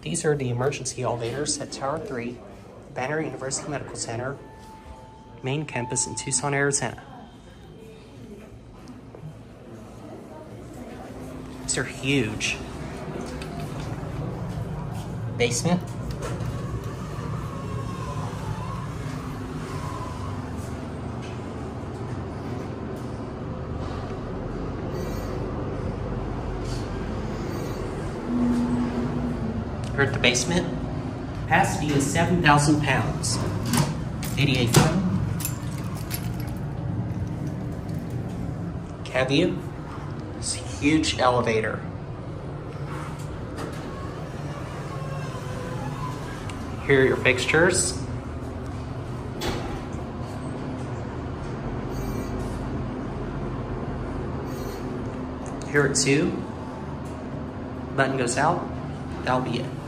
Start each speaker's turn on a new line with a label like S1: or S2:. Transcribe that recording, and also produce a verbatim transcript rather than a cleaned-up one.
S1: These are the emergency elevators at Tower three, Banner University Medical Center, main campus in Tucson, Arizona. These are huge. Basement. Here at the basement, capacity is seven thousand pounds. eighty-eight foot. Cab view. It's a huge elevator. Here are your fixtures. Here are two. Button goes out. That'll be it.